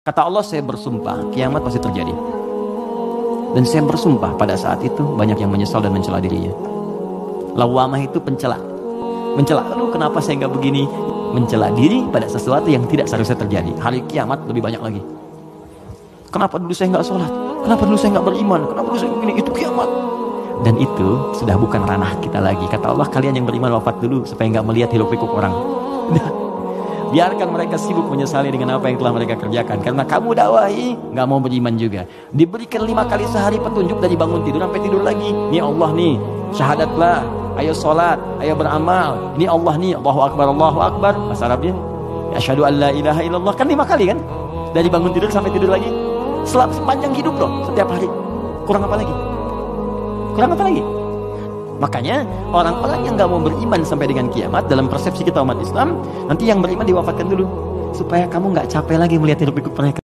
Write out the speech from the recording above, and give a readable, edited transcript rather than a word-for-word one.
Kata Allah, saya bersumpah kiamat pasti terjadi. Dan saya bersumpah pada saat itu banyak yang menyesal dan mencela dirinya. Lawamah itu pencela. Mencela, aduh kenapa saya nggak begini? Mencela diri pada sesuatu yang tidak seharusnya terjadi. Hari kiamat lebih banyak lagi. Kenapa dulu saya nggak sholat? Kenapa dulu saya nggak beriman? Kenapa dulu saya begini? Itu kiamat. Dan itu sudah bukan ranah kita lagi. Kata Allah, kalian yang beriman wafat dulu supaya nggak melihat hiruk-pikuk orang. Biarkan mereka sibuk menyesali dengan apa yang telah mereka kerjakan. Karena kamu dakwahi, nggak mau beriman juga. Diberikan 5 kali sehari petunjuk dari bangun tidur sampai tidur lagi. Ini Allah nih, syahadatlah, ayo sholat, ayo beramal. Ini Allah nih, Allahu Akbar, Allahu Akbar. Bahasa Arabnya, asyhadu an la ilaha illallah. Kan 5 kali kan? Dari bangun tidur sampai tidur lagi. Sepanjang hidup loh, setiap hari. Kurang apa lagi? Kurang apa lagi? Makanya orang-orang yang gak mau beriman sampai dengan kiamat, dalam persepsi kita umat Islam, nanti yang beriman diwafatkan dulu supaya kamu gak capek lagi melihat hidup-hidup mereka.